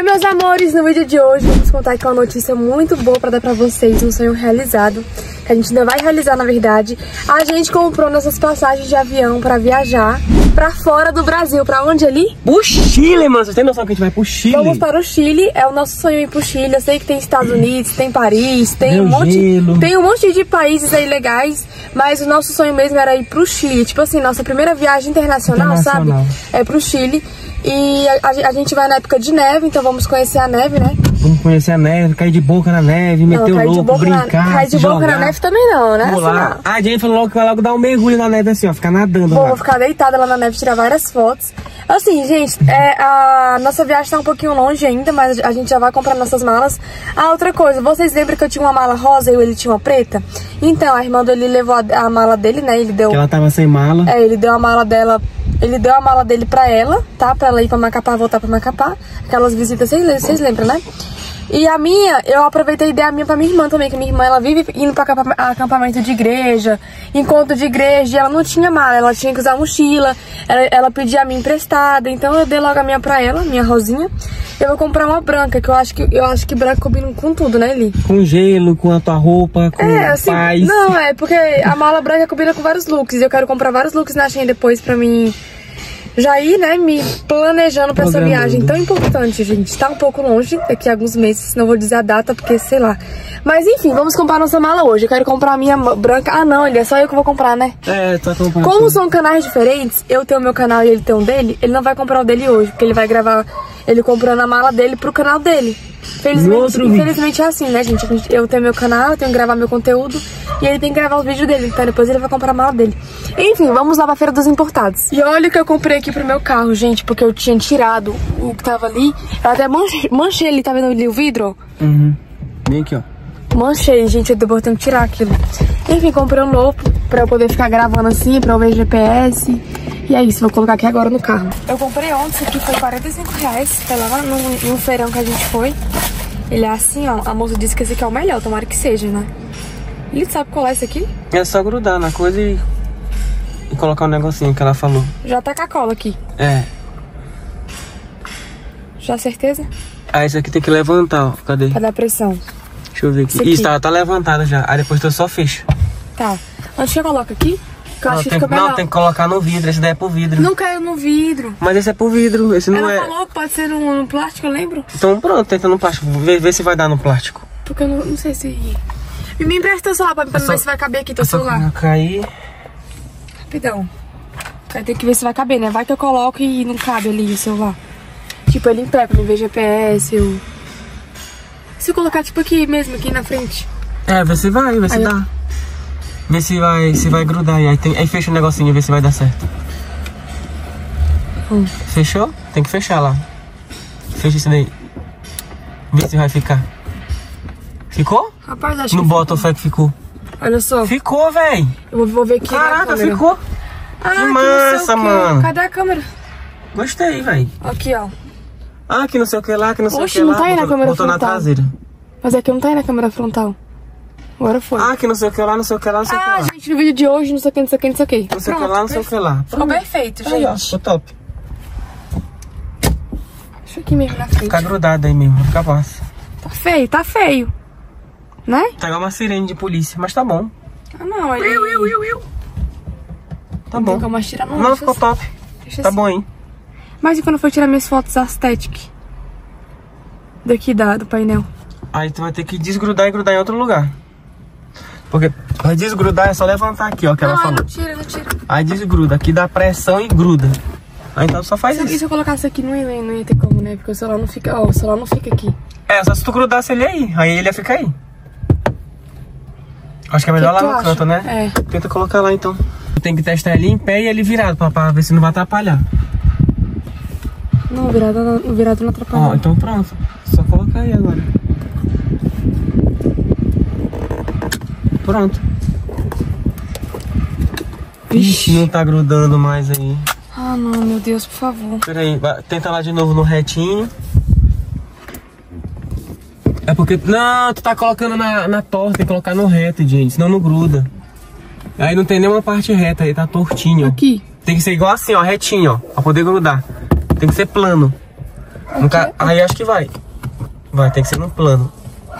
Meus amores, no vídeo de hoje vamos contar aqui uma notícia muito boa pra dar pra vocês, um sonho realizado, que a gente ainda vai realizar na verdade. A gente comprou nossas passagens de avião pra viajar pra fora do Brasil. Pra onde ali? Pro Chile, mano. Você tem noção que a gente vai pro Chile? Vamos para o Chile, é o nosso sonho ir pro Chile. Eu sei que tem Estados Unidos, tem Paris, tem um monte de países aí legais, mas o nosso sonho mesmo era ir pro Chile. Tipo assim, nossa primeira viagem internacional, sabe? É pro Chile. E a gente vai na época de neve, então vamos conhecer a neve, né? Vamos conhecer a neve, cair de boca na neve, meter o louco, brincar, cair de boca na neve também não, né? Assim, não. A gente falou logo que vai logo dar um mergulho na neve assim, ó, ficar nadando. Vou ficar deitada lá na neve, tirar várias fotos. Assim, gente, a nossa viagem tá um pouquinho longe ainda, mas a gente já vai comprar nossas malas. Ah, outra coisa, vocês lembram que eu tinha uma mala rosa e ele tinha uma preta? Então, a irmã dele levou a mala dele, né? Ele deu... Que ela tava sem mala. É, ele deu a mala dela... Ele deu a mala dele pra ela, tá? Pra ela ir pra Macapá, voltar pra Macapá. Aquelas visitas, vocês lembram, né? E a minha, eu aproveitei e dei a minha pra minha irmã também, que minha irmã, ela vive indo pra acampamento de igreja, encontro de igreja, e ela não tinha mala, ela tinha que usar mochila, ela pedia a minha emprestada, então eu dei logo a minha pra ela, minha rosinha. Eu vou comprar uma branca, que eu acho que branca combina com tudo, né, Eli? Com gelo, com a tua roupa, com assim, paz. Não, é porque a mala branca combina com vários looks, e eu quero comprar vários looks na Shein depois pra mim... Já ir, né, me planejando pra essa viagem tão importante, gente. Tá um pouco longe, daqui a alguns meses, não vou dizer a data, porque sei lá. Mas enfim, vamos comprar nossa mala hoje. Eu quero comprar a minha branca. Ah, não, ele é só eu que vou comprar, né? É, tá comprando. Como são canais diferentes, eu tenho o meu canal e ele tem um dele, ele não vai comprar o dele hoje, porque ele vai gravar ele comprando a mala dele pro canal dele. Infelizmente é assim, né, gente? Eu tenho meu canal, eu tenho que gravar meu conteúdo e ele tem que gravar os vídeos dele, então depois ele vai comprar a mala dele. Enfim, vamos lá pra Feira dos Importados. E olha o que eu comprei aqui pro meu carro, gente, porque eu tinha tirado o que tava ali. Eu até manchei ali, tá vendo ali o vidro? Vem aqui, ó. Manchei, gente, eu tenho que tirar aquilo. Enfim, comprei um novo pra eu poder ficar gravando assim, pra eu ver GPS. E é isso, vou colocar aqui agora no carro. Eu comprei ontem, isso aqui foi R$45. Foi lá no feirão que a gente foi. Ele é assim, ó. A moça disse que esse aqui é o melhor, tomara que seja, né? Ele sabe qual é esse aqui? É só grudar na coisa e colocar um negocinho que ela falou. Já tá com a cola aqui. É. Já certeza? Ah, esse aqui tem que levantar, ó. Cadê? Pra dar pressão. Deixa eu ver aqui. Isso, tá levantada já. Aí depois tu só fecha. Tá. Antes que eu coloco aqui? Que eu acho que fica melhor. Não, tem que colocar no vidro. Esse daí é pro vidro. Não caiu no vidro. Mas esse é pro vidro. Esse não é. Ela falou que pode ser no plástico, eu lembro. Então pronto, tenta no plástico. Vê se vai dar no plástico. Porque eu não sei se... Me empresta teu celular pra ver se vai caber aqui teu celular. Vai cair. Rapidão. Vai ter que ver se vai caber, né? Vai que eu coloco e não cabe ali o celular. Tipo, ele em pé pra me ver GPS. Se eu colocar tipo aqui mesmo, aqui na frente. É, vê se vai, vê se dá. Vê se vai grudar aí fecha o negocinho e vê se vai dar certo. Fechou? Tem que fechar lá. Fecha isso daí. Vê se vai ficar. Ficou? Rapaz, acho que não bota o fé que ficou. Olha só. Ficou, véi. Eu vou ver aqui. Caraca, ficou. Ah, que massa, mano. Cadê a câmera? Gostei, véi. Aqui, ó. Ah, que não sei o que lá, que não sei o que lá. Oxe, não tá aí na câmera frontal. Botou na traseira. Mas aqui não tá aí na câmera frontal. Agora foi. Ah, que não sei o que lá, não sei o que lá, não sei o que lá. Ah, gente, no vídeo de hoje, não sei o que, não sei o que, não sei o que. Não sei o que lá, não sei o que lá. Ficou perfeito, gente. Aí, ó, ficou top. Deixa aqui mesmo na frente. Ficar grudado aí mesmo, fica massa. Tá feio. Né? Tá igual uma sirene de polícia, mas tá bom. Ah, não, ele... Tá bom. Não, ficou top. Tá bom, hein? Mas e quando eu for tirar minhas fotos aesthetic? Daqui do painel. Aí tu vai ter que desgrudar e grudar em outro lugar. Porque pra desgrudar é só levantar aqui, ó, que ela falou. Não tira. Aí desgruda, aqui dá pressão e gruda. Aí então só faz isso. E se eu colocasse aqui, não ia ter como, né? Porque o celular não fica, ó, o celular não fica aqui. É, só se tu grudasse ele aí ele ia ficar aí. Acho que é melhor lá no canto, né? É. Tenta colocar lá então. Tem que testar ele em pé e ele virado, pra ver se não vai atrapalhar. Não, o virado não atrapalha. Ó, então pronto. Só colocar aí agora. Pronto. Vixe, não tá grudando mais aí. Ah, não, meu Deus, por favor. Pera aí, tenta lá de novo no retinho. É porque... Não, tu tá colocando na torta, tem que colocar no reto, gente, senão não gruda. Aí não tem nenhuma parte reta, aí tá tortinho. Aqui. Tem que ser igual assim, ó, retinho, ó, pra poder grudar. Tem que ser plano. Aí acho que vai. Vai, tem que ser no plano.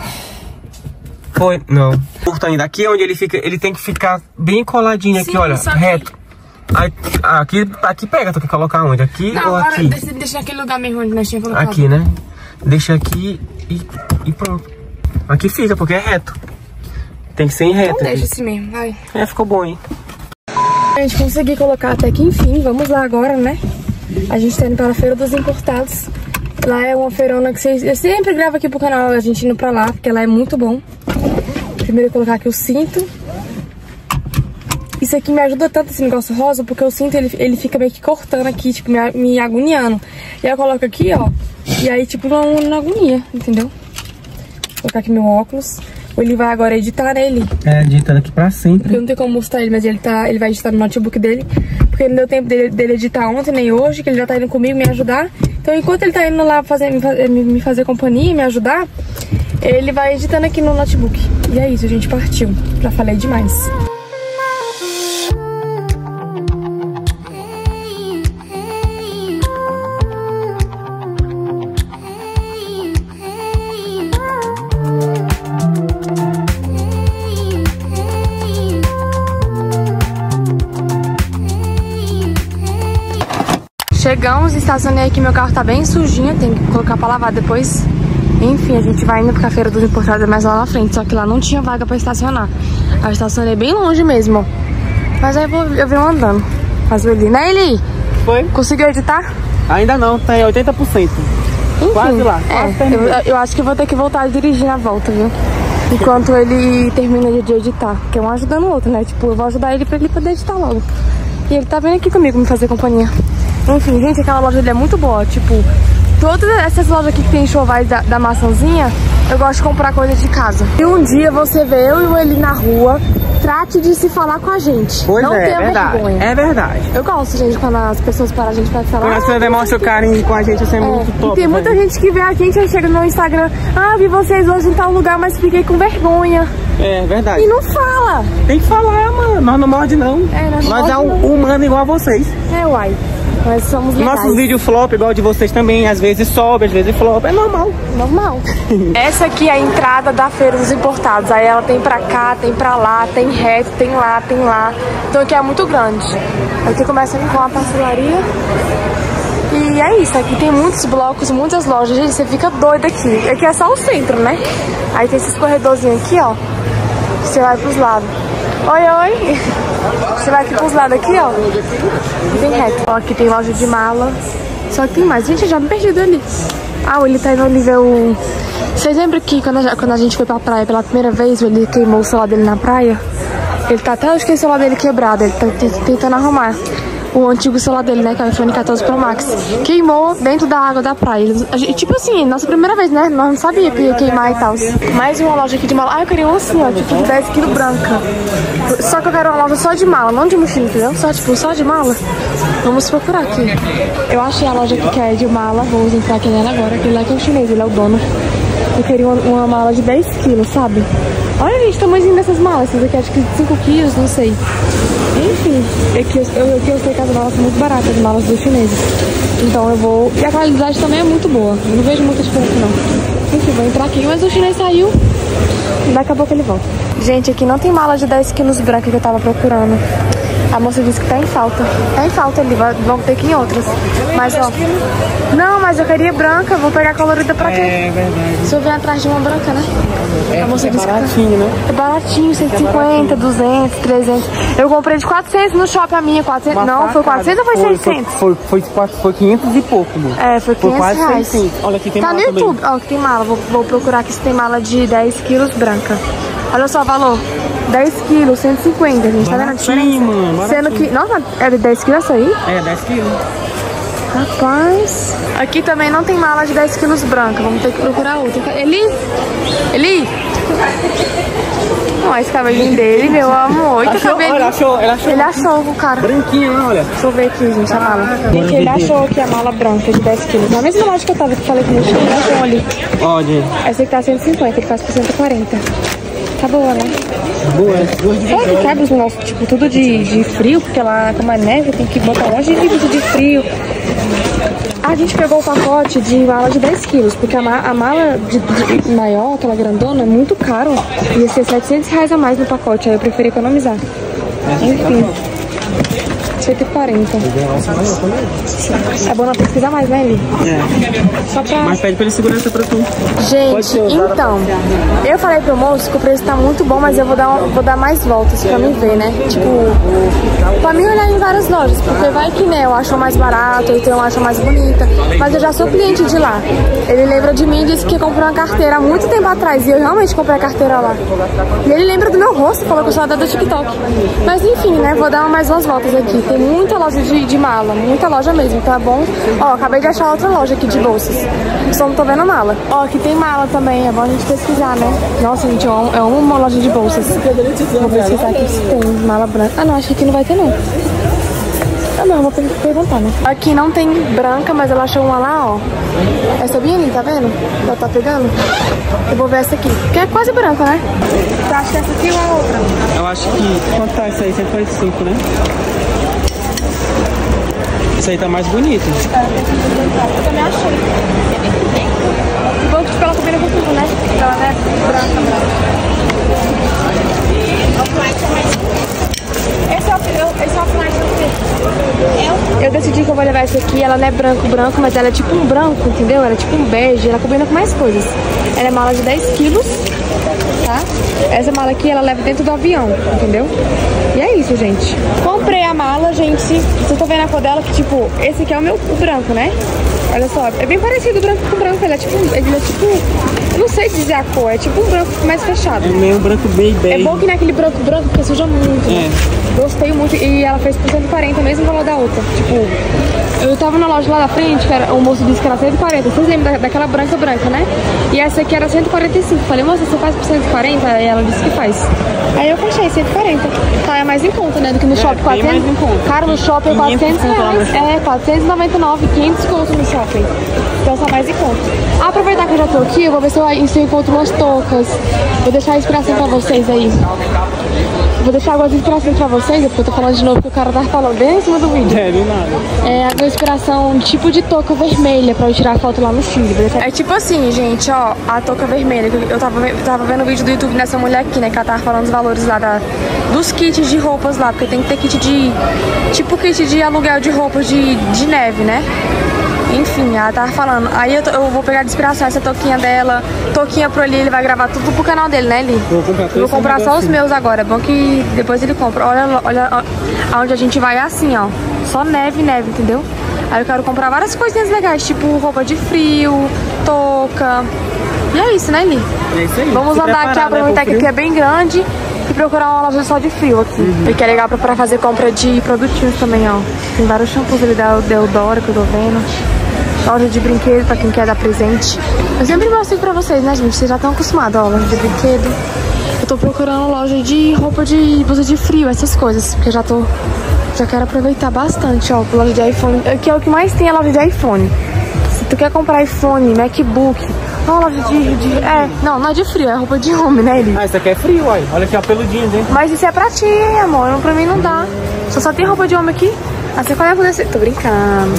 Foi, não. Portanto, aqui é onde ele fica, ele tem que ficar bem coladinho aqui, olha, reto. Aí, aqui pega, tu quer colocar onde? Aqui ou aqui? Deixa naquele lugar mesmo onde nós tínhamos colocado. Aqui, né? Deixa aqui e pronto. Aqui fica, porque é reto. Tem que ser em reto. Então deixa assim mesmo, vai. Ficou bom, hein? A gente conseguiu colocar até que enfim, vamos lá agora, né? A gente tá indo para a Feira dos Importados. Lá é uma feirona que eu sempre gravo aqui pro canal, a gente indo pra lá, porque lá é muito bom. Primeiro eu colocar aqui o cinto. Isso aqui me ajuda tanto esse negócio rosa, porque o cinto ele fica meio que cortando aqui, tipo, me agoniando. E aí eu coloco aqui, ó, e aí tipo não agonia, entendeu? Vou colocar aqui meu óculos. Ele vai agora editar, né, ele? Editando aqui pra sempre. Porque eu não tenho como mostrar ele, mas ele vai editar no notebook dele. Porque não deu tempo dele editar ontem, nem hoje, que ele já tá indo comigo me ajudar. Então enquanto ele tá indo lá me fazer companhia, me ajudar, ele vai editando aqui no notebook. E é isso, a gente partiu. Já falei demais. Chegamos, estacionei aqui, meu carro tá bem sujinho, tem que colocar pra lavar depois. Enfim, a gente vai indo pra Feira dos Importados mais lá na frente, só que lá não tinha vaga pra estacionar. Eu estacionei bem longe mesmo, ó. Mas aí eu venho andando. Mas o Eli, né, Eli? Foi? Conseguiu editar? Ainda não, tá em 80%. Enfim, quase lá, quase eu acho que vou ter que voltar a dirigir na volta, viu? Enquanto ele termina de editar, porque um ajudando o outro, né? Tipo, eu vou ajudar ele pra ele poder editar logo. E ele tá vindo aqui comigo me fazer companhia. Enfim, gente, aquela loja dele é muito boa, tipo, todas essas lojas aqui que tem enxovais da maçãzinha, eu gosto de comprar coisa de casa. E um dia você vê eu e o Eli na rua, trate de se falar com a gente. Pois não tenha verdade, vergonha. É verdade. Eu gosto, gente, quando as pessoas param a gente pra falar. Quando você demonstra o carinho com a gente, isso é muito top. E tem muita gente que vê a gente, aí chega no Instagram, vi vocês hoje em tal lugar, mas fiquei com vergonha. É verdade. E não fala. Tem que falar, mano. Nós não morde, não. Nós é humano igual a vocês. Uai. Nós somos legais. Nossos vídeos flop, igual de vocês também, às vezes sobe, às vezes flop, é normal. Normal. Essa aqui é a entrada da Feira dos Importados. Aí ela tem pra cá, tem pra lá, tem reto, tem lá, tem lá. Então aqui é muito grande. Aqui começa com a pastelaria. E é isso, aqui tem muitos blocos, muitas lojas. Gente, você fica doido aqui. Aqui é só o centro, né? Aí tem esses corredorzinhos aqui, ó. Você vai pros lados. Oi, oi. Você vai aqui pros lados aqui, ó. E tem reto. Ó, aqui tem loja de mala. Só que tem mais. Gente, eu já me perdi ali. Ele tá indo ali ver o... Vocês lembram que quando a gente foi pra praia pela primeira vez, ele queimou o celular dele na praia? Ele tá até hoje com o celular dele quebrado. Ele tá tentando arrumar o antigo celular dele, né? Que é o iPhone 14 Pro Max. Queimou dentro da água da praia. Tipo assim, nossa primeira vez, né? Nós não sabíamos que ia queimar e tal. Mais uma loja aqui de mala. Eu queria um assim, ó, tipo de 10 kg branca. Só que eu quero uma loja só de mala, não de mochila, entendeu? Só de mala. Vamos procurar aqui. Eu achei a loja aqui que é de mala. Vamos entrar aqui nela agora. Aquele lá que é o chinês, ele é o dono. Eu queria uma mala de 10 kg, sabe? Olha, gente, o tamanhozinho dessas malas. Essas aqui acho que 5 kg, não sei. Enfim, aqui eu sei que as malas são muito baratas, as malas dos chineses. Então eu vou... E a qualidade também é muito boa. Eu não vejo muita diferença, não. Enfim, vou entrar aqui. Mas o chinês saiu. Daqui a pouco ele volta. Gente, aqui não tem mala de 10 kg branca que eu tava procurando. A moça disse que tá em falta. Tá em falta ali, vamos ter que ir em outras. Mas, ó... Não, mas eu queria branca, vou pegar colorida pra quê? É verdade. Se eu vier atrás de uma branca, né? A moça disse baratinho, né? É baratinho, 150, 200, 300. Eu comprei de 400 no shopping a minha, 400. Não, foi 400 ou foi 600? Foi 500 e pouco, mano. Foi 500 quase reais. 600. Olha, aqui tem mala no YouTube. Ó, aqui tem mala. Vou procurar aqui se tem mala de 10 quilos branca. Olha só o valor. 10 quilos, 150, gente. Tá vendo a diferença? Mano, sendo que... Nossa, é de 10 quilos essa aí? É, 10 quilos. Rapaz. Aqui também não tem mala de 10 quilos branca. Vamos ter que procurar outra. Eli! Olha esse cabelinho dele, meu amor. Ele achou o cara. Branquinho, olha. Deixa eu ver aqui, gente, a mala. Gente, ele achou aqui a mala branca de 10 quilos. Na mesma loja que eu tava, que eu falei que não tinha, ele achou ali. Olha. Essa aqui tá 150, ele faz por 140. Tá boa, né? Boa. Sabe que cabe os negócios, tipo, tudo de frio, porque lá como é neve, tem que botar um monte de livro de frio. A gente pegou o pacote de mala de 10 quilos, porque a mala de maior, aquela grandona, é muito caro. Ia ser R$700 a mais no pacote, aí eu preferi economizar. Enfim. 140. É bom não pesquisar mais, né, Eli? É. Só pra... Mas pede pra ele segurança pra tu. Gente, então, eu falei pro moço que o preço tá muito bom, mas eu vou dar mais voltas pra mim ver, né? Tipo, pra mim olhar em várias lojas, porque vai que, né, eu acho mais barato, então eu acho mais bonita. Mas eu já sou cliente de lá. Ele lembra de mim e disse que comprou uma carteira há muito tempo atrás, e eu realmente comprei a carteira lá. E ele lembra do meu rosto, falou que eu sou da do TikTok. Mas enfim, né, vou dar mais umas voltas aqui. Tem muita loja de mala, muita loja mesmo, tá bom? Ó, acabei de achar outra loja aqui de bolsas. Só não tô vendo mala. Ó, aqui tem mala também, é bom a gente pesquisar, né? Nossa, gente, eu amo uma loja de bolsas. Vou pesquisar aqui se tem mala branca. Ah, não, acho que aqui não vai ter, não. Ah, não, vou perguntar, né? Aqui não tem branca, mas ela achou uma lá, ó. Essa bem ali, tá vendo? Ela tá pegando. Eu vou ver essa aqui, que é quase branca, né? Você acha que essa aqui ou a outra? Eu acho que... Quanto tá isso aí? 145, né? Isso aí tá mais bonito. Eu também achei. E bom que tipo, ela combina com tudo, né? Ela não é branca. Esse é o flight do quê? Eu decidi que eu vou levar essa aqui. Ela não é branco, mas ela é tipo um branco, entendeu? Ela é tipo um bege, ela combina com mais coisas. Ela é mala de 10 quilos, tá? Essa mala aqui, ela leva dentro do avião, entendeu? E é isso, gente. Comprei a mala, gente. Vocês estão vendo a cor dela? Que tipo, esse aqui é o branco, né? Olha só, é bem parecido branco com branco. Ele é tipo, eu não sei dizer a cor, é tipo um branco mais fechado. É meio branco bem. É bom que não é aquele branco porque suja muito, né? Gostei muito. E ela fez por 140, mesmo valor da outra. Tipo, eu tava na loja lá da frente, que era, o moço disse que era 140. Vocês lembram daquela branca, né? E essa aqui era 145. Falei, moça, você faz por 140? Aí ela disse que faz. Aí eu fechei 140. Tá, é mais em conta, né? Do que no shopping, 400. Mais em conta. Cara, no shopping é 400 reais. É, 499, 500 conto no shopping. Então tá mais em conta. Aproveitar que eu já tô aqui, eu vou ver se eu encontro umas toucas. Vou deixar a inspiração pra vocês aí. Vou deixar algumas inspirações pra vocês, porque eu tô falando de novo que o cara tá falando bem em cima do vídeo. É, nada. É uma inspiração tipo de touca vermelha pra eu tirar foto lá no Chile. É tipo assim, gente, ó, a touca vermelha. Eu tava vendo o vídeo do YouTube dessa mulher aqui, né, que ela tava falando dos valores lá dos kits de roupas lá, porque tem que ter kit de... tipo kit de aluguel de roupas de neve, né? Enfim, ela tava falando. Aí eu vou pegar de inspiração essa touquinha dela. Touquinha pro Eli, ele vai gravar tudo pro canal dele, né, Eli? Vou comprar só os meus agora. É bom que depois ele compra. Olha aonde a gente vai é assim, ó. Só neve, entendeu? Aí eu quero comprar várias coisinhas legais, tipo roupa de frio, touca. E é isso, né, Eli? É isso aí. Vamos andar aqui, aproveitar que aqui é bem grande e procurar uma loja só de frio aqui. E que é legal pra fazer compra de produtinhos também, ó. Tem vários shampoos ali da Eudora que eu tô vendo. Loja de brinquedo pra quem quer dar presente. Eu sempre mostro pra vocês, né, gente? Vocês já estão acostumados, ó, loja de brinquedo. Eu tô procurando loja de roupa de blusa de frio, essas coisas. Porque eu já quero aproveitar bastante, ó, loja de iPhone. Aqui é o que mais tem, a loja de iPhone. Se tu quer comprar iPhone, MacBook, não, loja não é de frio, é roupa de homem, né, Eli? Ah, isso aqui é frio, uai. Olha aqui, ó, peludinho, hein? Mas isso é pra ti, amor, pra mim não dá. Só tem roupa de homem aqui. Ah, você conhece desse? Tô brincando.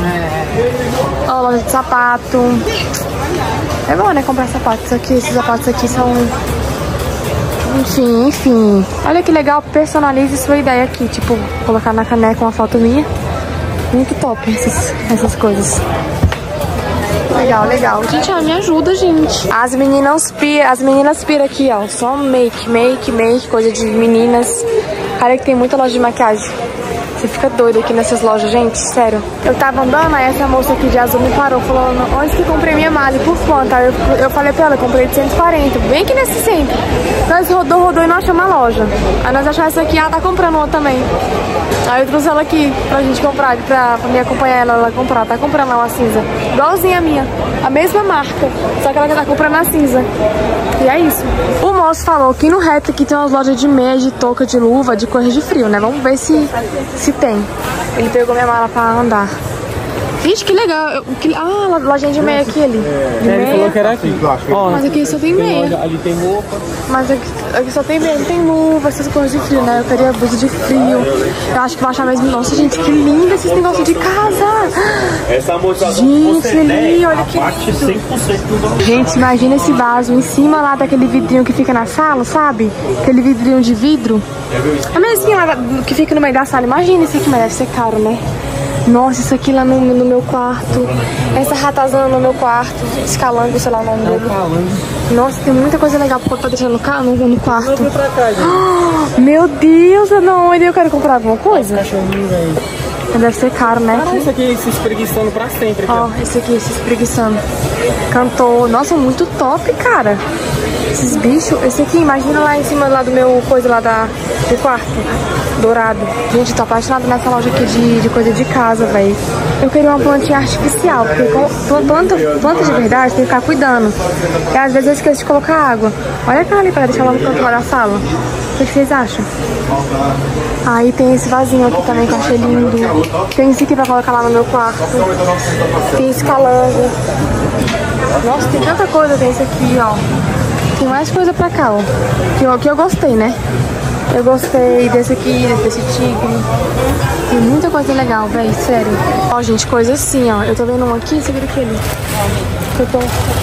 Ó, loja de sapato. É bom, né, comprar sapatos aqui. Esses sapatos aqui são... Enfim. Olha que legal, personalize sua ideia aqui. Tipo, colocar na caneca uma foto minha. Muito top essas coisas. Legal. Gente, me ajuda, gente. As meninas piram aqui, ó. Só make, coisa de meninas. Olha que tem muita loja de maquiagem. Você fica doido aqui nessas lojas, gente, sério. Eu tava andando, aí essa moça aqui de azul me parou, falando, onde que eu comprei minha mala e por quanto? Aí eu falei pra ela, eu comprei de 140, bem aqui nesse centro. Nós rodou e não achamos a loja. Aí nós achamos essa aqui, ela tá comprando outra também. Aí eu trouxe ela aqui pra gente comprar, pra me acompanhar ela comprar. Tá comprando lá uma cinza, igualzinha a minha, a mesma marca, só que ela já tá comprando a cinza. E é isso. O moço falou que no Rap aqui tem umas lojas de meia, de touca, de luva, de coisa de frio, né? Vamos ver se tem. Ele pegou minha mala pra andar. Ixi, que legal. Ah, lojinha de meia aqui ali. Ele falou que era aqui. Ó, mas aqui só tem meia. Ali tem roupa. Mas aqui só tem meia, não tem luva, essas coisas de frio, né? Eu queria blusa de frio. Eu acho que vou achar mesmo. Nossa, gente, que lindo esses negócios de casa. Essa moça, gente, ali, olha que lindo. Gente, imagina esse vaso em cima lá daquele vidrinho que fica na sala, sabe? Aquele vidrinho de vidro. A mesinha lá que fica no meio da sala. Imagina isso aqui, mas deve ser caro, né? Nossa, isso aqui lá no meu quarto. Essa ratazana no meu quarto. Esse calango, sei lá o nome dele. Nossa, tem muita coisa legal pra deixar no quarto. Meu Deus, onde eu quero comprar alguma coisa? Deve ser caro, né? Ah, esse aqui se espreguiçando pra sempre. Ó, esse aqui se espreguiçando. Cantor. Nossa, muito top, cara. Esses bichos. Esse aqui, imagina lá em cima lá do meu coisa lá do quarto. Dourado. Gente, tô apaixonada nessa loja aqui de coisa de casa, velho. Eu queria uma plantinha artificial, porque planta de verdade tem que ficar cuidando. E às vezes eu esqueço de colocar água. Olha aquela ali pra deixar lá no canto lá da sala. O que vocês acham? Aí tem esse vasinho aqui também que eu achei lindo. Tem esse aqui pra colocar lá no meu quarto. Tem esse calango. Nossa, tem tanta coisa. Tem esse aqui, ó. Tem mais coisa pra cá, ó. Que eu gostei, né? Eu gostei desse aqui, desse tigre. Tem muita coisa legal, velho, sério. Ó, gente, coisa assim, ó. Eu tô vendo um aqui, você vira aquele. Que eu tô...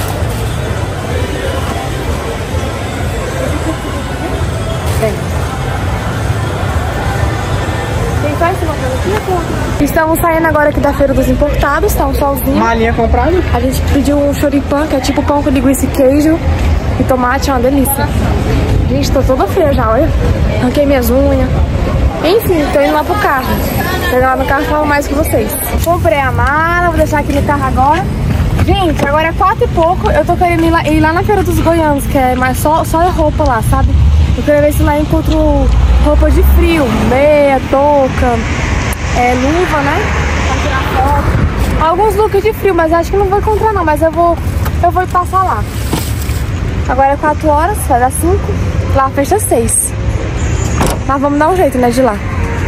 Tem só esse botão aqui, estamos saindo agora aqui da Feira dos Importados, tá um solzinho. Malinha comprada? A gente pediu um choripan, que é tipo pão com linguiça e queijo. E tomate, é uma delícia. Gente, tô toda feia já, olha. Arranquei minhas unhas. Enfim, tô indo lá pro carro. Chegar lá no carro e falo mais que vocês. Comprei a mala, vou deixar aqui no carro agora. Gente, agora é 4 e pouco. Eu tô querendo ir lá na Feira dos Goianos, que é mais só roupa lá, sabe? Eu quero ver se lá eu encontro roupa de frio. Meia, touca, luva, né? Pra tirar foto. Alguns looks de frio, mas acho que não vou encontrar não. Mas eu vou passar lá. Agora é 4 horas, vai dar 5. Lá fecha 6. Mas vamos dar um jeito, né, de ir lá.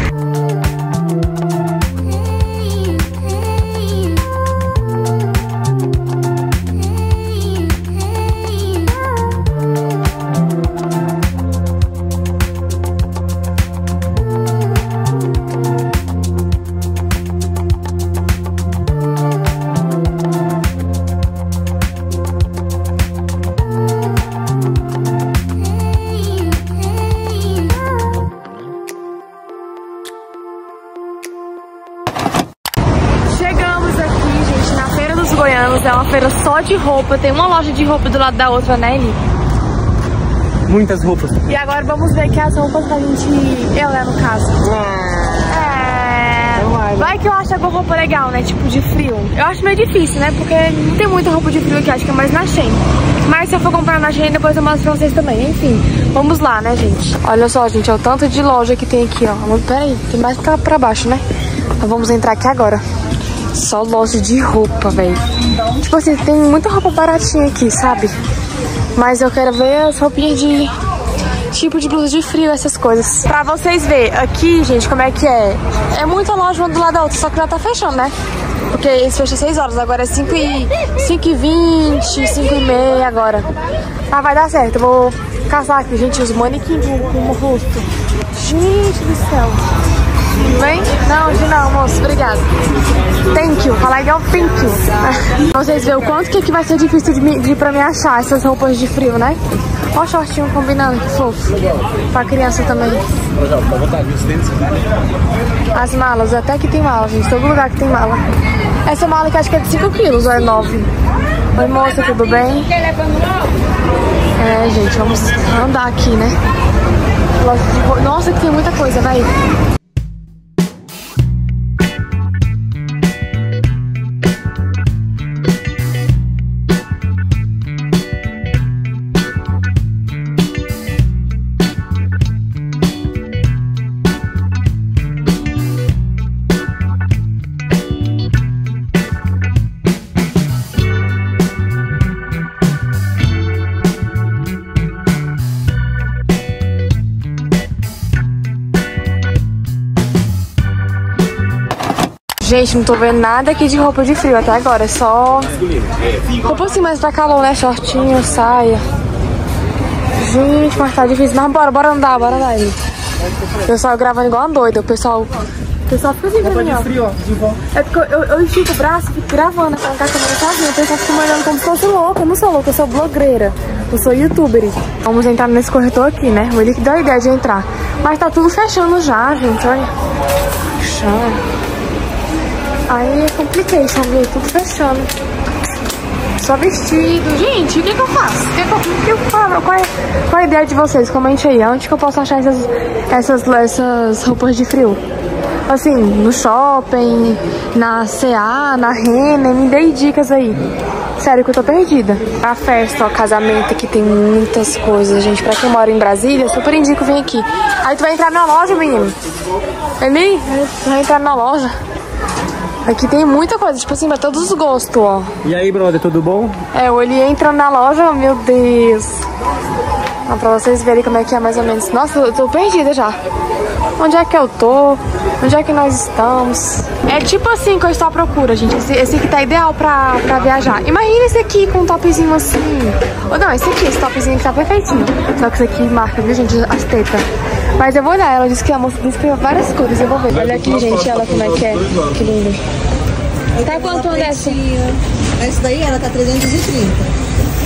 É uma feira só de roupa, tem uma loja de roupa do lado da outra, né, Eli? Muitas roupas. E agora vamos ver que as roupas pra gente... Eu, né, no caso. Vai que eu acho alguma roupa legal, né, tipo de frio. Eu acho meio difícil, né, porque não tem muita roupa de frio aqui, acho que é mais na Shein. Mas se eu for comprar na Shein, depois eu mostro pra vocês também. Enfim, vamos lá, né, gente? Olha só, gente, é o tanto de loja que tem aqui, ó. Pera aí, tem mais pra baixo, né? Então vamos entrar aqui agora. Só loja de roupa, velho. Tipo assim, tem muita roupa baratinha aqui, sabe? Mas eu quero ver as roupinhas de... tipo de blusa de frio, essas coisas. Pra vocês verem aqui, gente, como é que é. É muita loja uma do lado da outra, só que já tá fechando, né? Porque eles fecham 6 horas, agora é 5h20, 5h30 agora. Ah, vai dar certo, eu vou caçar aqui, gente, os manequins com o rosto. Gente do céu. Vem? Não, hoje não, moço. Obrigada. Thank you. Falar igual thank you. Pra vocês verem o quanto que aqui vai ser difícil pra mim achar essas roupas de frio, né? Olha o shortinho combinando, que fofo. Pra criança também. As malas, até que tem mala, gente. Todo lugar que tem mala. Essa mala que acho que é de 5 quilos ou é 9. Oi, moça, tudo bem? Gente, vamos andar aqui, né? Nossa, que tem muita coisa, vai. Gente, não tô vendo nada aqui de roupa de frio até agora. É só roupa assim, mas tá calor, né? Shortinho, saia. Gente, mas tá difícil. Mas bora andar aí. O pessoal gravando igual uma doida. O pessoal fica assim pra mim, ó. É porque eu estico o braço e fico gravando com a câmera sozinha. O pessoal fica me olhando como se fosse louca. Eu não sou louca, eu sou blogueira. Eu sou youtuber. Vamos entrar nesse corretor aqui, né? O Eli que deu a ideia de entrar. Mas tá tudo fechando já, gente. Olha. Fechando. Aí é complication, viu? Tudo fechando. Só vestido. Gente, o que eu faço? Qual é a ideia de vocês? Comente aí. Onde que eu posso achar essas roupas de frio? Assim, no shopping, na C&A, na Renner. Me dê dicas aí. Sério que eu tô perdida. A festa, ó, casamento, aqui tem muitas coisas, gente. Pra quem mora em Brasília, super indico vir aqui. Aí tu vai entrar na loja, menino. Eli, tu vai entrar na loja. Aqui tem muita coisa, tipo assim, pra todos os gostos, ó. E aí, brother, tudo bom? É, o Eli entrando na loja, meu Deus. Ó, pra vocês verem como é que é mais ou menos. Nossa, eu tô perdida já. Onde é que eu tô? Onde é que nós estamos? É tipo assim que eu estou à procura, gente. Esse aqui tá ideal pra viajar. Imagina esse aqui com um topzinho assim. Ou não, esse topzinho que tá perfeitinho. Só que esse aqui marca, viu, gente, as tetas. Mas eu vou olhar, ela disse que a moça disse que tem várias cores, eu vou ver. Olha aqui, gente, ela como é que é. Que linda. Tá quanto dessa? Essa daí, ela tá 330.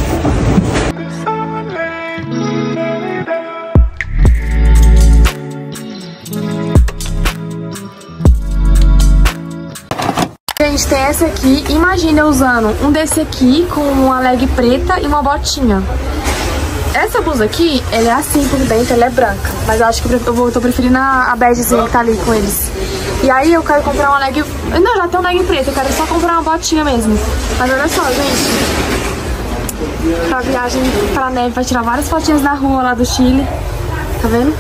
Gente, tem essa aqui. Imagina eu usando um desse aqui com uma leg preta e uma botinha. Essa blusa aqui, ela é assim por dentro, ela é branca. Mas eu acho que eu tô preferindo a begezinha que tá ali com eles. E aí eu quero comprar uma leg... Não, já tem uma leg preta, eu quero só comprar uma botinha mesmo. Mas olha só, gente. Pra viagem pra neve, vai tirar várias fotinhas na rua lá do Chile. Tá vendo?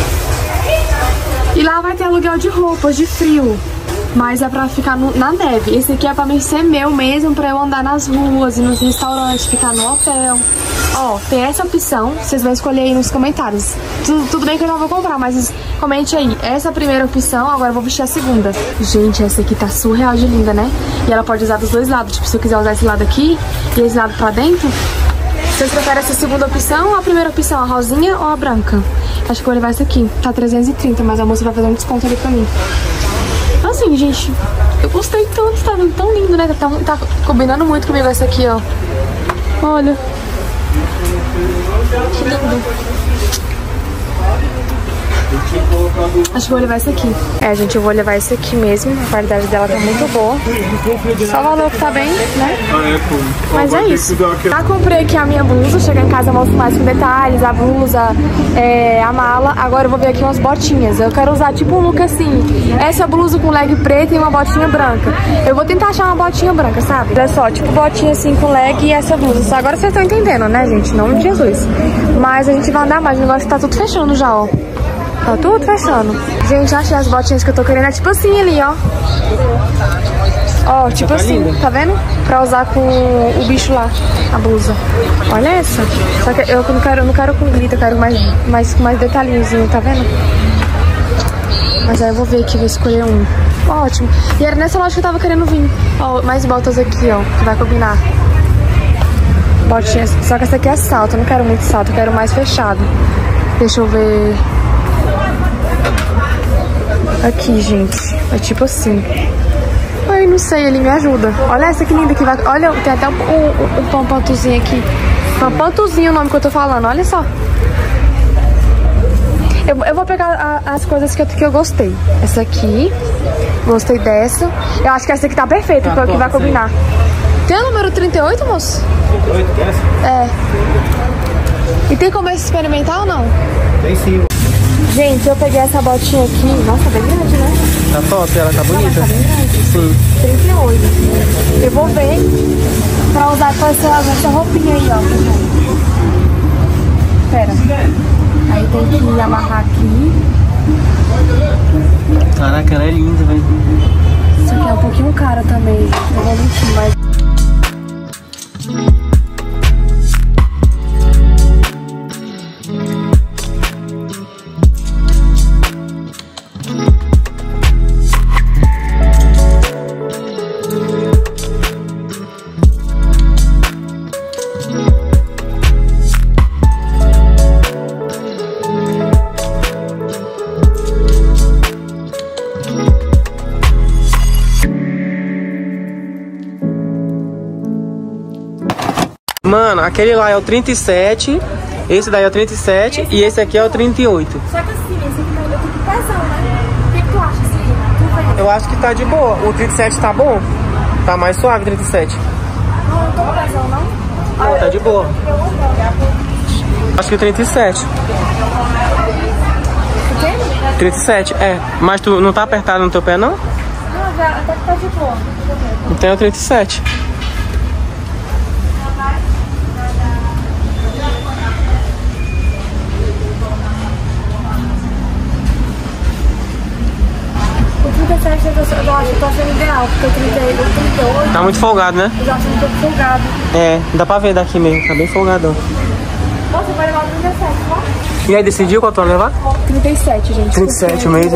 E lá vai ter aluguel de roupas de frio. Mas é pra ficar na neve. Esse aqui é pra mim ser meu mesmo, pra eu andar nas ruas e nos restaurantes, ficar no hotel. Ó, tem essa opção, vocês vão escolher aí nos comentários. Tudo bem que eu já vou comprar, mas comente aí. Essa é a primeira opção, agora eu vou vestir a segunda. Gente, essa aqui tá surreal de linda, né? E ela pode usar dos dois lados, tipo, se eu quiser usar esse lado aqui e esse lado pra dentro. Vocês preferem essa segunda opção ou a primeira opção, a rosinha ou a branca? Acho que eu vou levar essa aqui, tá 330, mas a moça vai fazer um desconto ali pra mim. Assim, gente, eu gostei tanto, tá tão lindo, né? Tá combinando muito comigo essa aqui, ó. Olha. Que lindo. Acho que vou levar esse aqui. É, gente, eu vou levar esse aqui mesmo. A qualidade dela tá muito boa. Só o valor que tá bem, né? Mas é isso. Já comprei aqui a minha blusa. Chegar em casa eu mostro mais com detalhes. A blusa, a mala. Agora eu vou ver aqui umas botinhas. Eu quero usar tipo um look assim. Essa blusa com leg preta e uma botinha branca. Eu vou tentar achar uma botinha branca, sabe? Olha só, tipo botinha assim com leg e essa blusa. Agora vocês estão entendendo, né, gente? Em nome de Jesus. Mas a gente vai andar mais. O negócio tá tudo fechando já, ó. Tá tudo fechando. Gente, achei as botinhas que eu tô querendo. É tipo assim ali, ó. Ó, tipo assim, tá vendo? Pra usar com o bicho lá, a blusa. Olha essa. Só que eu não quero com glitter, eu quero mais detalhinhozinho, tá vendo? Mas aí eu vou ver aqui, vou escolher um. Ótimo. E era nessa loja que eu tava querendo vir. Ó, mais botas aqui, ó, que vai combinar. Botinhas. Só que essa aqui é salto, eu não quero muito salto, eu quero mais fechado. Deixa eu ver... Aqui, gente. É tipo assim. Ai, não sei, ele me ajuda. Olha essa que linda que vai... Olha, tem até um pampantuzinho aqui. Pampantuzinho o nome que eu tô falando, olha só. Eu vou pegar as coisas que eu gostei. Essa aqui. Gostei dessa. Eu acho que essa aqui tá perfeita, que vai combinar. Tem o número 38, moço? 38 dessa? É. E tem como experimentar ou não? Tem sim. Gente, eu peguei essa botinha aqui. Nossa, bem grande, né? Tá top, ela tá bonita. Tá bem grande. Sim. 38. Eu vou ver pra usar com essa roupinha aí, ó. Pera. Aí tem que amarrar aqui. Caraca, ela é linda, velho. Isso aqui é um pouquinho caro também, gente. Não vou mentir, mas... Mano, aquele lá é o 37, esse daí é o 37 e esse aqui é o 38. Só que assim, esse aqui tá indo tudo pesão, né? O que tu acha, assim? Eu acho que tá de boa. O 37 tá bom. Tá mais suave o 37. Não tô pesão, não? Não, tá de boa. Acho que o 37. 37, é. Mas tu não tá apertado no teu pé, não? Não, já até que tá de boa. Então é o 37. O 37 eu acho que tô achando ideal, porque o 38... Tá muito folgado, né? Eu já acho um pouco folgado. É, dá pra ver daqui mesmo, tá bem folgadão. Nossa, vai levar o 37, tá? E aí, decidiu qual tu vai levar? 37, gente. 37 mesmo.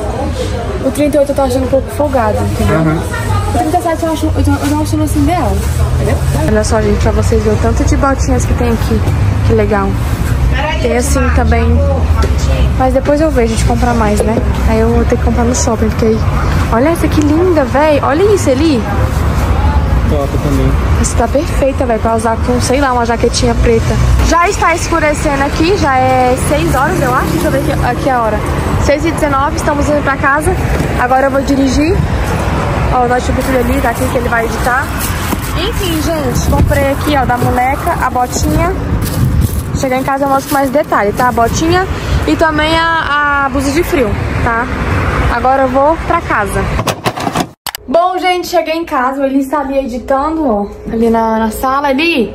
O 38 eu tô achando um pouco folgado, entendeu? Uhum. O 37 eu tô achando assim ideal, entendeu? Olha só, gente, pra vocês verem o tanto de botinhas que tem aqui. Que legal. Tem assim também. Mas depois eu vejo de comprar mais, né? Aí eu vou ter que comprar no shopping, porque aí... Olha essa que linda, velho. Olha isso ali. Top também. Essa tá perfeita, velho, pra usar com, sei lá, uma jaquetinha preta. Já está escurecendo aqui, já é 6 horas, eu acho. Deixa eu ver aqui a hora. 6h19, estamos indo pra casa. Agora eu vou dirigir. Ó, o notebook ali, tá aqui que ele vai editar. Enfim, gente, comprei aqui, ó, da boneca, a botinha. Chegar em casa eu mostro com mais detalhe, tá? A botinha e também a blusa de frio, tá? Agora eu vou pra casa. Bom, gente, cheguei em casa, o Eli está ali editando, ó, ali na sala. Eli,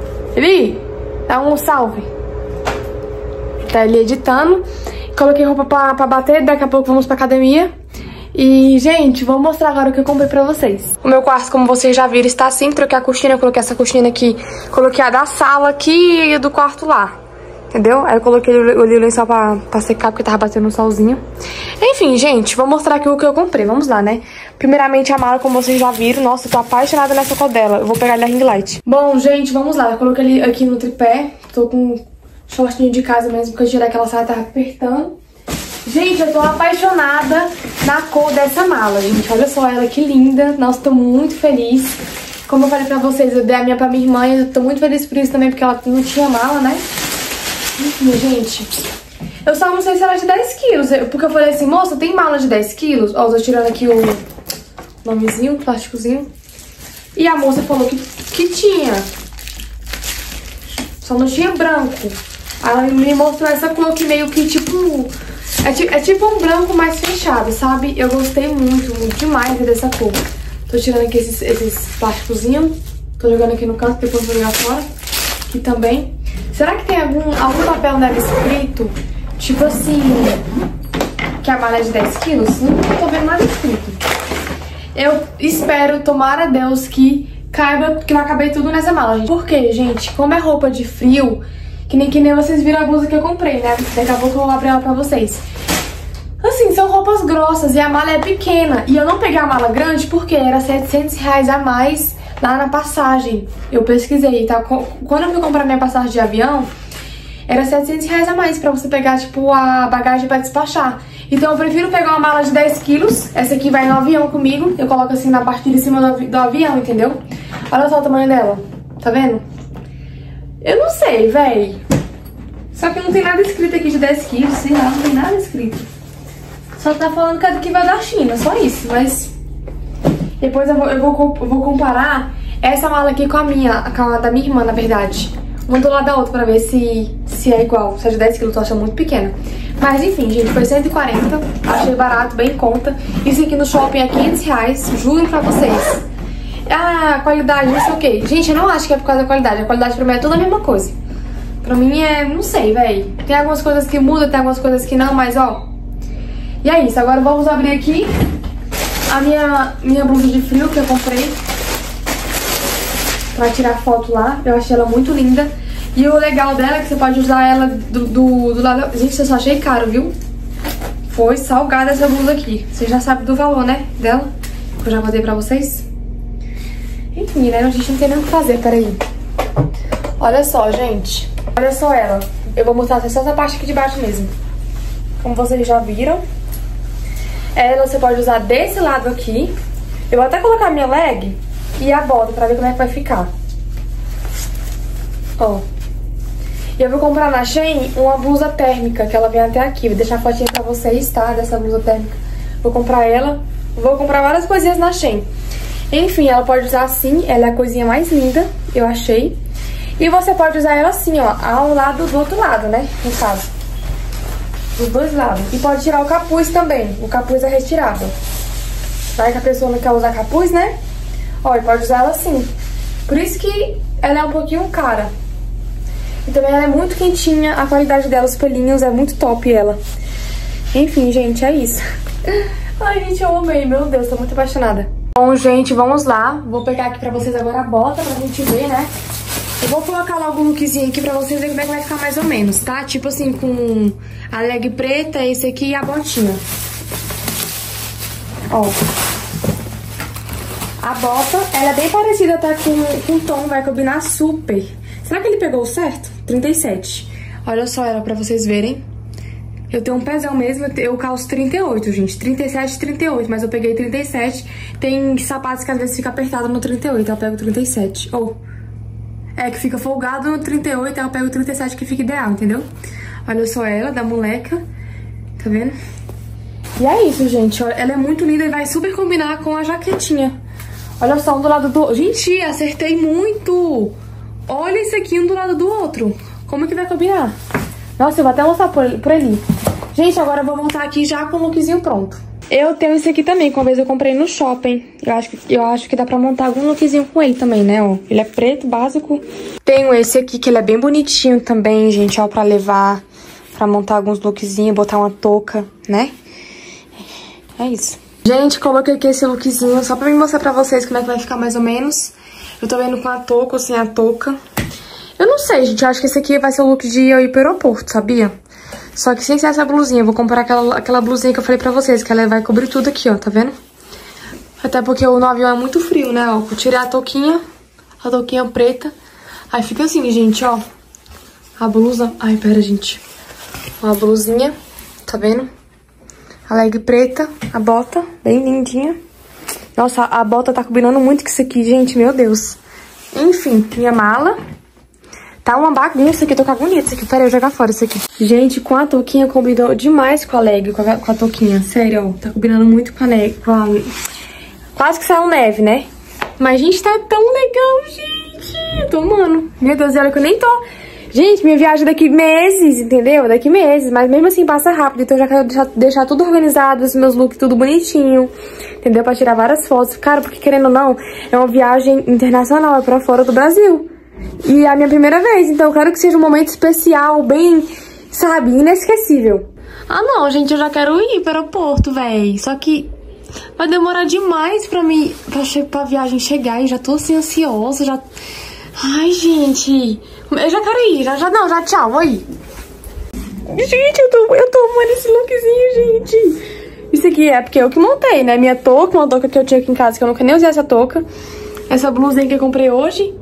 dá um salve. Tá ali editando. Coloquei roupa pra bater, daqui a pouco vamos pra academia. E, gente, vou mostrar agora o que eu comprei pra vocês. O meu quarto, como vocês já viram, está assim. Troquei a cortina, coloquei essa cortina aqui. Coloquei a da sala aqui e do quarto lá. Entendeu? Aí eu coloquei o lençol pra secar, porque tava batendo um solzinho. Enfim, gente, vou mostrar aqui o que eu comprei. Vamos lá, né? Primeiramente a mala, como vocês já viram. Nossa, eu tô apaixonada nessa codela. Eu vou pegar ali a ring light. Bom, gente, vamos lá. Eu coloquei ele aqui no tripé. Tô com shortinho de casa mesmo, porque eu tirei aquela saia, tava apertando. Gente, eu tô apaixonada na cor dessa mala, gente. Olha só ela, que linda. Nossa, tô muito feliz. Como eu falei pra vocês, eu dei a minha pra minha irmã e eu tô muito feliz por isso também, porque ela não tinha mala, né? Enfim, gente, eu só não sei se ela é de 10 quilos, porque eu falei assim, moça, tem mala de 10 quilos? Ó, eu tô tirando aqui o nomezinho, o plásticozinho. E a moça falou que tinha. Só não tinha branco. Ela me mostrou essa cor que meio que tipo... É tipo um branco mais fechado, sabe? Eu gostei muito demais dessa cor. Tô tirando aqui esses plásticozinhos. Tô jogando aqui no canto, depois vou jogar fora. Aqui também. Será que tem algum papel nela escrito? Tipo assim... Que a mala é de 10 quilos? Não tô vendo nada escrito. Eu espero, tomara a Deus, que vai caber tudo nessa mala, gente. Por quê, gente? Como é roupa de frio... Que nem vocês viram a blusa que eu comprei, né? Daqui a pouco eu vou abrir ela pra vocês. Assim, são roupas grossas e a mala é pequena. E eu não peguei a mala grande porque era R$700 a mais lá na passagem. Eu pesquisei, tá? Quando eu fui comprar minha passagem de avião, era R$700 a mais pra você pegar, tipo, a bagagem pra despachar. Então eu prefiro pegar uma mala de 10 quilos. Essa aqui vai no avião comigo. Eu coloco assim na parte de cima do avião, entendeu? Olha só o tamanho dela. Tá vendo? Eu não sei, véi. Só que não tem nada escrito aqui de 10 quilos, sei lá, não tem nada escrito. Só tá falando que vai da China, só isso, mas... Depois eu vou comparar essa mala aqui com a da minha irmã, na verdade. Uma do lado da outra pra ver se é igual. Se é de 10 quilos, eu acho muito pequena. Mas enfim, gente, foi 140, achei barato, bem em conta. Isso aqui no shopping é R$500, juro pra vocês. Ah, qualidade, não sei o que. Gente, eu não acho que é por causa da qualidade. A qualidade pra mim é toda a mesma coisa. Pra mim é, não sei, véi. Tem algumas coisas que mudam, tem algumas coisas que não, mas ó. E é isso, agora vamos abrir aqui a minha blusa de frio que eu comprei pra tirar foto lá. Eu achei ela muito linda. E o legal dela é que você pode usar ela do lado... Gente, eu só achei caro, viu? Foi salgada essa blusa aqui. Você já sabe do valor, né, dela. Que eu já botei pra vocês. Enfim, né? A gente não tem nem o que fazer, peraí. Olha só, gente. Olha só ela. Eu vou mostrar só essa parte aqui de baixo mesmo. Como vocês já viram. Ela você pode usar desse lado aqui. Eu vou até colocar a minha leg e a bota pra ver como é que vai ficar. Ó. E eu vou comprar na Shein uma blusa térmica, que ela vem até aqui. Vou deixar a fotinha pra vocês, tá? Dessa blusa térmica. Vou comprar ela. Vou comprar várias coisinhas na Shein. Enfim, ela pode usar assim. Ela é a coisinha mais linda, eu achei. E você pode usar ela assim, ó. Ao lado do outro lado, né? No caso. Dos dois lados. E pode tirar o capuz também. O capuz é retirado. Vai que a pessoa não quer usar capuz, né? Ó, e pode usar ela assim. Por isso que ela é um pouquinho cara. E também ela é muito quentinha. A qualidade dela, os pelinhos, é muito top ela. Enfim, gente, é isso. Ai, gente, eu amei. Meu Deus, tô muito apaixonada. Bom, gente, vamos lá. Vou pegar aqui pra vocês agora a bota pra gente ver, né? Eu vou colocar logo um lookzinho aqui pra vocês verem como é que vai ficar mais ou menos, tá? Tipo assim, com a leg preta, esse aqui e a botinha. Ó. A bota, ela é bem parecida até com o tom, vai combinar super. Será que ele pegou certo? 37. Olha só ela pra vocês verem. Eu tenho um pezão mesmo, eu calço 38, gente. 37 e 38, mas eu peguei 37. Tem sapatos que às vezes fica apertado no 38, eu pego 37. Ou, é que fica folgado no 38, aí eu pego 37 que fica ideal, entendeu? Olha só ela, da moleca. Tá vendo? E é isso, gente. Ela é muito linda e vai super combinar com a jaquetinha. Olha só, um do lado do... Gente, acertei muito! Olha esse aqui um do lado do outro. Como que vai combinar? Nossa, eu vou até mostrar por ali. Gente, agora eu vou voltar aqui já com o lookzinho pronto. Eu tenho esse aqui também, que uma vez eu comprei no shopping. Eu acho que dá pra montar algum lookzinho com ele também, né, ó. Ele é preto, básico. Tenho esse aqui, que ele é bem bonitinho também, gente, ó, pra levar... Pra montar alguns lookzinhos, botar uma touca, né? É isso. Gente, coloquei aqui esse lookzinho só pra me mostrar pra vocês como é que vai ficar mais ou menos. Eu tô vendo com a touca ou sem a touca. Eu não sei, gente. Eu acho que esse aqui vai ser o look de eu ir pro aeroporto, sabia? Só que sem ser essa blusinha. Eu vou comprar aquela blusinha que eu falei pra vocês, que ela vai cobrir tudo aqui, ó. Tá vendo? Até porque no avião é muito frio, né? Ó, eu tirei a touquinha preta. Aí fica assim, gente, ó. A blusa... Ai, pera, gente. Ó, a blusinha. Tá vendo? A leg preta, a bota, bem lindinha. Nossa, a bota tá combinando muito com isso aqui, gente, meu Deus. Enfim, minha mala. Tá uma bagunça aqui, tô com agonia disso aqui. Peraí, eu vou jogar fora isso aqui. Gente, com a touquinha combinou demais com a leg, com a touquinha. Sério, ó, tá combinando muito com a leg, Quase que saiu neve, né? Mas, gente, tá tão legal, gente. Tô amando. Meu Deus, olha que eu nem tô... Gente, minha viagem daqui meses, entendeu? Daqui meses, mas mesmo assim passa rápido. Então eu já quero deixar tudo organizado, os meus looks tudo bonitinho, entendeu? Pra tirar várias fotos. Cara, porque querendo ou não, é uma viagem internacional, é pra fora do Brasil. E é a minha primeira vez, então eu quero que seja um momento especial, bem, sabe, inesquecível. Ah não, gente, eu já quero ir para o aeroporto, véi. Só que vai demorar demais pra viagem chegar e já tô assim ansiosa, já... Ai, gente... Eu já quero ir, já tchau, vou ir. Gente, eu tô amando esse lookzinho, gente. Isso aqui é porque eu que montei, né? Minha touca, uma touca que eu tinha aqui em casa, que eu nunca nem usei essa touca. Essa blusinha que eu comprei hoje.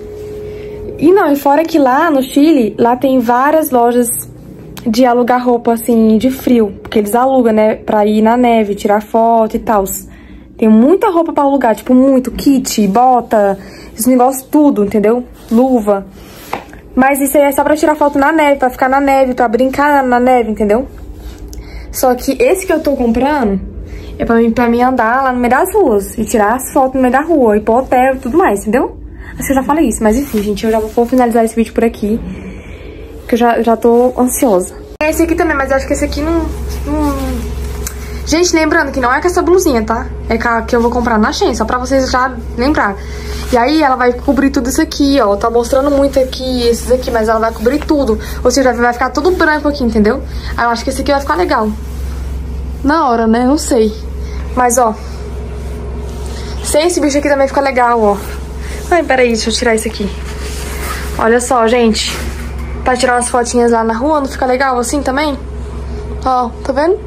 E não, e fora que lá no Chile, lá tem várias lojas de alugar roupa, assim, de frio. Porque eles alugam, né? Pra ir na neve, tirar foto e tal. Tem muita roupa pra alugar, tipo, muito. Kit, bota, esse negócio tudo, entendeu? Luva. Mas isso aí é só pra tirar foto na neve, pra ficar na neve, pra brincar na neve, entendeu? Só que esse que eu tô comprando é pra mim andar lá no meio das ruas e tirar as fotos no meio da rua, ir pro hotel e tudo mais, entendeu? Acho que eu já falei isso, mas enfim, gente, eu já vou finalizar esse vídeo por aqui, que eu já tô ansiosa. Esse aqui também, mas acho que esse aqui não... Gente, lembrando que não é com essa blusinha, tá? É com a que eu vou comprar na Shein, só pra vocês já lembrar. E aí ela vai cobrir tudo isso aqui, ó. Tá mostrando muito aqui, esses aqui, mas ela vai cobrir tudo. Ou seja, vai ficar tudo branco aqui, entendeu? Aí eu acho que esse aqui vai ficar legal. Na hora, né? Não sei. Mas, ó. Sem esse bicho aqui também fica legal, ó. Ai, peraí, deixa eu tirar isso aqui. Olha só, gente. Pra tirar umas fotinhas lá na rua, não fica legal assim também? Ó, tá vendo?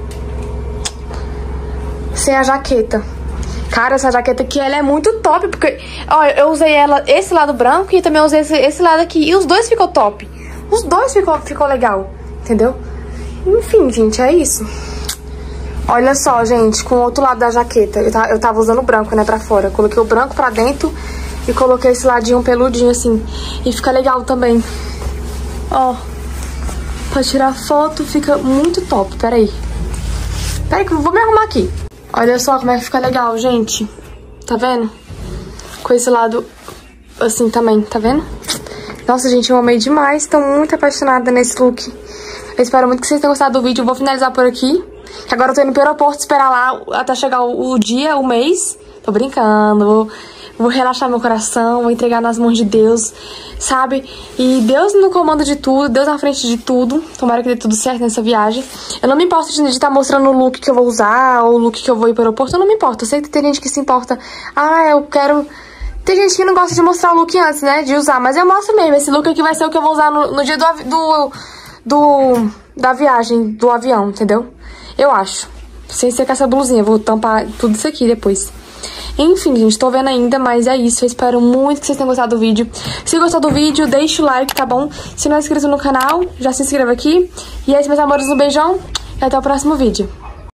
Sem a jaqueta. Cara, essa jaqueta aqui, ela é muito top, porque... Ó, eu usei ela, esse lado branco e também usei esse lado aqui. E os dois ficou top. Os dois ficou legal, entendeu? Enfim, gente, é isso. Olha só, gente, com o outro lado da jaqueta. Eu tava usando o branco, né, pra fora. Coloquei o branco pra dentro E coloquei esse ladinho peludinho assim. E fica legal também. Ó. Pra tirar foto fica muito top. Peraí. Peraí que eu vou me arrumar aqui. Olha só como é que fica legal, gente. Tá vendo? Com esse lado assim também, tá vendo? Nossa, gente, eu amei demais. Tô muito apaixonada nesse look. Eu espero muito que vocês tenham gostado do vídeo. Eu vou finalizar por aqui. Agora eu tô indo pro aeroporto esperar lá até chegar o dia, o mês. Tô brincando. Vou relaxar meu coração, vou entregar nas mãos de Deus, sabe? E Deus no comando de tudo, Deus na frente de tudo. Tomara que dê tudo certo nessa viagem. Eu não me importo de estar mostrando o look que eu vou usar, ou o look que eu vou ir pro aeroporto. Eu não me importo. Eu sei que tem gente que se importa. Ah, eu quero... Tem gente que não gosta de mostrar o look antes, né? De usar. Mas eu mostro mesmo. Esse look aqui vai ser o que eu vou usar no dia da viagem, do avião, entendeu? Eu acho. Sem ser com essa blusinha. Vou tampar tudo isso aqui depois. Enfim, gente, tô vendo ainda, mas é isso. Eu espero muito que vocês tenham gostado do vídeo. Se gostou do vídeo, deixa o like, tá bom? Se não é inscrito no canal, já se inscreva aqui. E é isso, meus amores, um beijão e até o próximo vídeo.